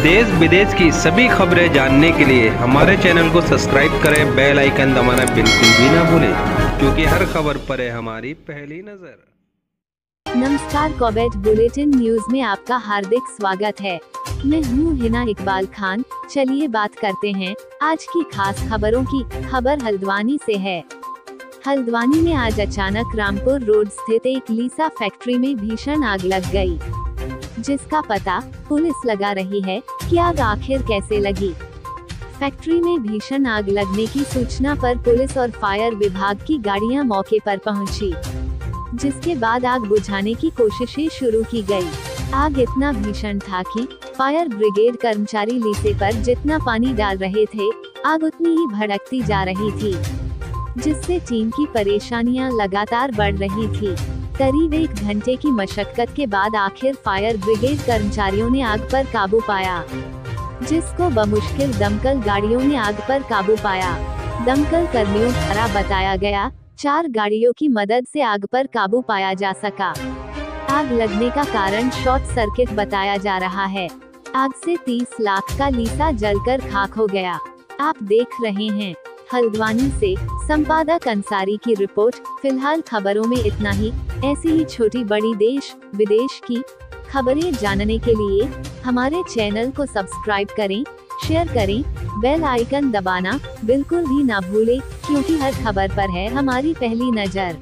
देश विदेश की सभी खबरें जानने के लिए हमारे चैनल को सब्सक्राइब करें, बेल आइकन दबाना बिल्कुल भी ना भूलें, क्योंकि हर खबर पर है हमारी पहली नजर। नमस्कार, कॉबेट बुलेटिन न्यूज में आपका हार्दिक स्वागत है। मैं हूँ हिना इकबाल खान। चलिए बात करते हैं आज की खास खबरों की। खबर हल्द्वानी से है। हल्द्वानी में आज अचानक रामपुर रोड स्थित एक लीसा फैक्ट्री में भीषण आग लग गई, जिसका पता पुलिस लगा रही है कि आग आखिर कैसे लगी। फैक्ट्री में भीषण आग लगने की सूचना पर पुलिस और फायर विभाग की गाड़ियां मौके पर पहुंची, जिसके बाद आग बुझाने की कोशिशें शुरू की गई। आग इतना भीषण था कि फायर ब्रिगेड कर्मचारी लीसे पर जितना पानी डाल रहे थे, आग उतनी ही भड़कती जा रही थी, जिससे टीम की परेशानियां लगातार बढ़ रही थी। करीब 1 घंटे की मशक्कत के बाद आखिर फायर ब्रिगेड कर्मचारियों ने आग पर काबू पाया, जिसको बमुश्किल दमकल गाड़ियों ने आग पर काबू पाया। दमकल कर्मियों द्वारा बताया गया 4 गाड़ियों की मदद से आग पर काबू पाया जा सका। आग लगने का कारण शॉर्ट सर्किट बताया जा रहा है। आग से 30 लाख का लीसा जलकर खाक हो गया। आप देख रहे हैं हल्द्वानी से संपादक अंसारी की रिपोर्ट। फिलहाल खबरों में इतना ही। ऐसी ही छोटी बड़ी देश विदेश की खबरें जानने के लिए हमारे चैनल को सब्सक्राइब करें, शेयर करें, बेल आइकन दबाना बिल्कुल भी ना भूलें, क्योंकि हर खबर पर है हमारी पहली नजर।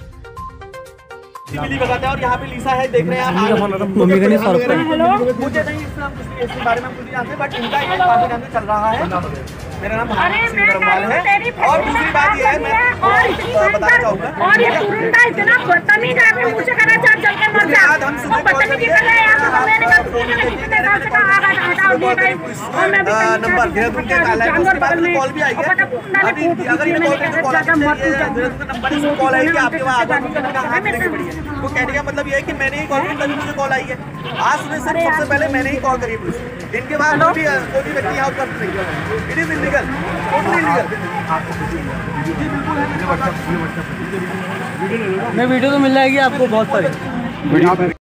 और यहाँ पे लीसा है, देख रहे हैं आप। मुझे नहीं इसके बारे में कुछ नहीं जानते, बट इनका एक काफी नाम से चल रहा है। मेरा नाम धर्मपाल है। और दूसरी बात ये है, मैं बताना चाहूँगा, और ये तुरंत इतना बदतमीज आदमी मुझे कहना चाहता जल के मर जा। आज हम सुबह बदतमीजी कर रहे हैं, तो मैंने कहा नंबर देहरादून के काला है, उसके बाद कॉल भी आई है। अभी अगर ये कॉल नंबर कॉल आई कि आपके वहाँ तो कहने का मतलब ये है कि मैंने ही कॉल की, तभी मुझे कॉल आई है। आज सुबह सिर्फ सबसे पहले मैंने ही कॉल करी पुलिस। इनके बाद कोई भी व्यक्ति यहाँ कर नहीं है। It is illegal, totally illegal. मैं वीडियो तो मिल जाएगी आपको बहुत सारी।